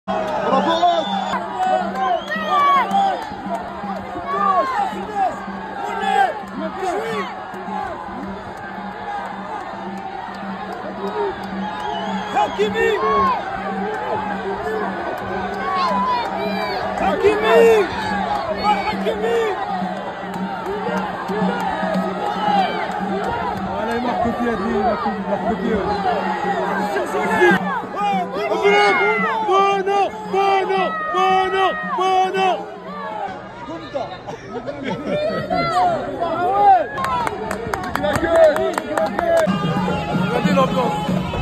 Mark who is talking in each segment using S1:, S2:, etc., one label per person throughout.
S1: حكيمي حكيمي حكيمي انا يمحكوا فيها دي يمحكوا فيها بونو بونو بونو بونو كنت غادي لابلون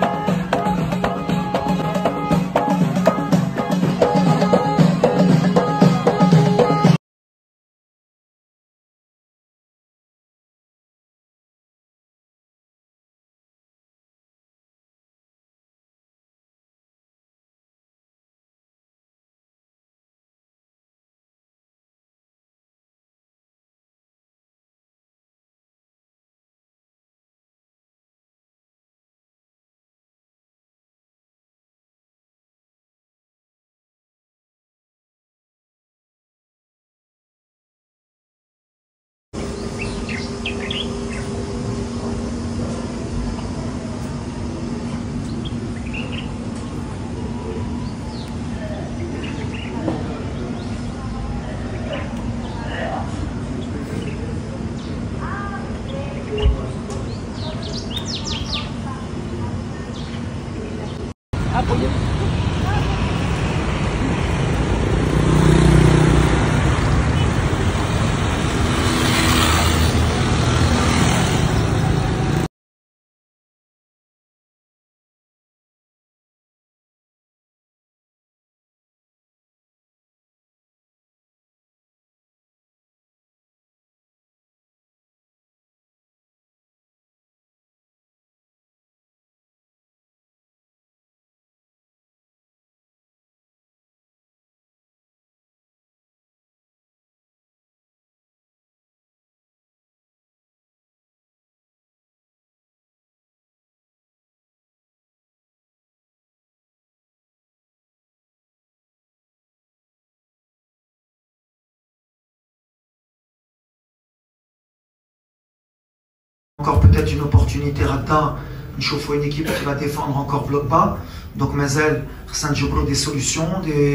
S2: Encore peut-être une opportunité Radda, نشوفوا une équipe qui va défendre encore bloc bas. Donc مازال خصنا نجبروا des solutions,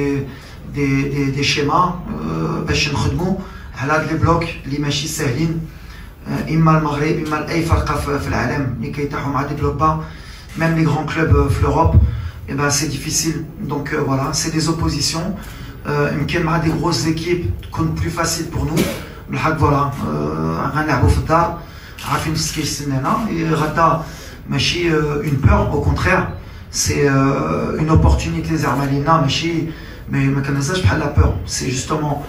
S2: des schémas باش نخدموا على هاد لي بلوك اللي ماشي ساهلين. اما المغرب اما اي فرقه في العالم اللي كيطيحوا مع دي بلوك با، même les grands clubs في l'Europe, et ben c'est difficile. Donc voilà, c'est des oppositions. يمكن مع des grosses équipes تكون plus facile pour nous. بالحق فوالا غنلعبوا في الدار عارفين ce كيستنانا. غدا ماشي une peur, au contraire c'est une opportunité زعما لينا، ماشي ما كنهزاش بحال لا peur. C'est justement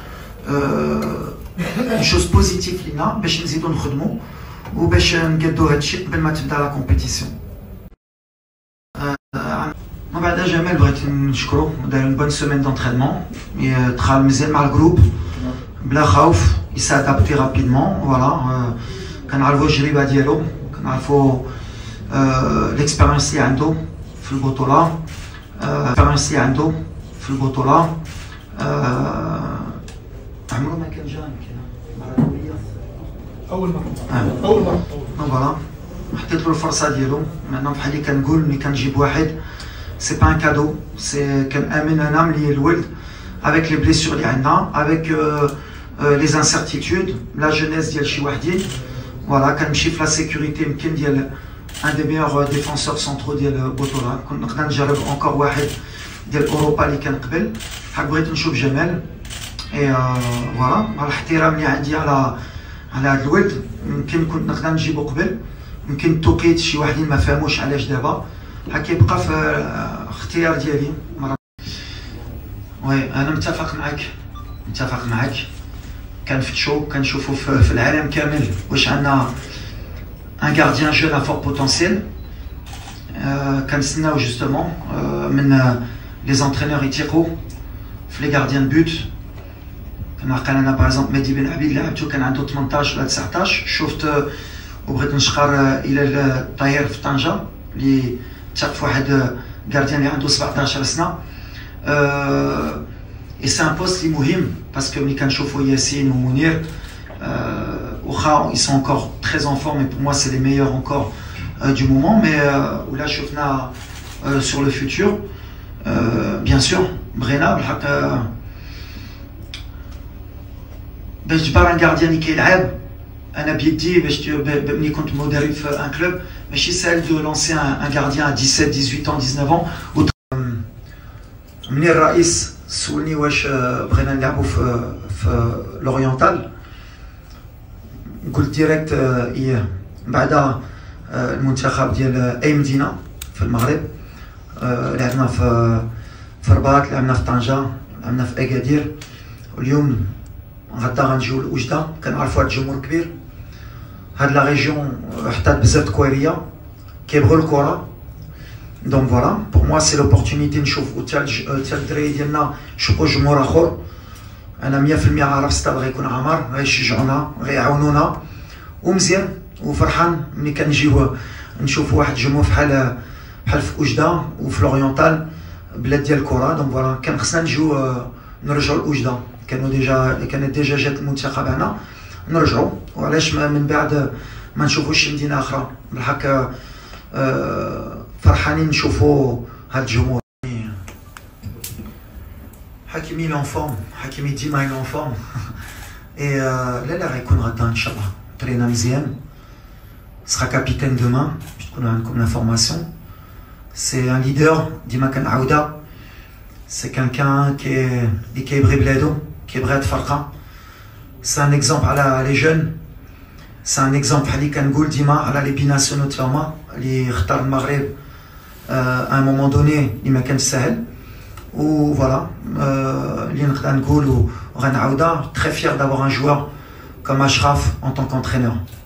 S2: une chose positive لينا باش نزيدو نخدمو وباش نقادو هادشي قبل ما تبدا لا كومبيتيسيون. من بعد جمال بغيت نشكرو، دار une bonne semaine d'entraînement، دخل مزيان مع الجروب بلا خوف، il s'est adapté rapidement. Voilà, كنعرفو التجربه ديالو، كنعرفو l'expérience اللي عنده في البطوله، l'expérience اللي عنده في البطوله. عمرو ما كان جا يمكن المره الاوليه، اول مره دونك فوالا حطيت له الفرصه ديالو. maintenant بحال اللي كنقول ملي كنجيب واحد سي با ان كادو، سي كنامن انا ملي الولد avec les blessures اللي عندنا، avec les incertitudes، la jeunesse ديال شي وحدين. فوالا كنمشي في لا سيكوريتي يمكن ديال un des meilleurs défenseurs centraux ديال البطوله. كنت نقدر نجرب encore واحد ديال اوروبا اللي كان قبل. حق بغيت نشوف جمال اي فوالا مع الاحترام اللي عندي على هذا الولد، يمكن كنت نقدر نجيبو قبل، يمكن التوقيت شي واحدين ما فهموش علاش دابا. كيبقى في اختيار ديالي. وي انا متفق معك كنفتشو كنشوفو في العالم كامل واش عندنا ان غارديان جون ا فور بوتونسيال. كنستناو جوستومون من لي زونترينور يتيقوا في لي غارديان بوت. كنعقل انا باغ اكزومبل مهدي بن عبيد لعبتو كان عنده 18 ولا 19. شفت وبغيت نشكر الى الطاهر في طنجه اللي تاق في واحد غارديان اللي عنده 17 سنه. et c'est un poste muhim parce que ملي كنشوفوا ياسين ومنير ils sont encore très en forme et pour moi c'est les meilleurs encore du moment, mais là شفنا sur le futur bien sûr بغينا بالحق باش تجبر ان غارديان اللي كيلعب. انا بيدي باش ملي كنت مدرب في ان كلوب ماشي سهل دو لونسي ان غارديان 17 18 ans 19 ans. مني الرئيس سولني واش بغينا نلعبوا في لورينتال، قلت ديريكت ايه. بعد المنتخب ديال اي مدينه في المغرب، لعبنا في رباط، لعبنا في طنجه، لعبنا في اكادير، واليوم غدا غنجيو لوجده. كنعرفوا هاد الجمهور كبير، هاد لا ريجيون حتى بزاف كويريه كيبغوا الكره. دونك فوالا بور موا سي لوبورتونيتي نشوفوا حتى الدراري ديالنا يشوفوا جمهور اخر. انا 100% عارف ستاد غيكون عامر، غيشجعونا غيعاونونا ومزيان وفرحان ملي كنجيو نشوفوا واحد الجمهور بحال في وجده وفي لورينتال بلاد ديال الكره. دونك فوالا كان خصنا نجيو نرجعوا لوجده، كانت ديجا جات المنتخب هنا، نرجعوا وعلاش من بعد ما نشوفوش مدينه اخرى. بالحق فرحانين نشوفوا هاد الجمهور. حكيمي لون فورم، حكيمي ديما لون فورم اي لا غيكون غدا ان شاء الله ترينا مزيان. سرا كابيتان دومان باش تكونوا عندكم لافورماسيون. سي ان ليدر ديما كنعاودها، سي كانكان اللي كيبغي بلادو، كيبغي هاد الفرقه. سي ان اكزومبل على لي جون، سي ان اكزومبل بحال اللي كنقول ديما على لي بيناسيونو تاعهما اللي اختار المغرب ان مومون دوني اللي ما كانش ساهل. و فوالا اللي نقدر نقول وغنعاودها، تري فيير دافوار ان جوار كوم اشرف ان طون كونترينور.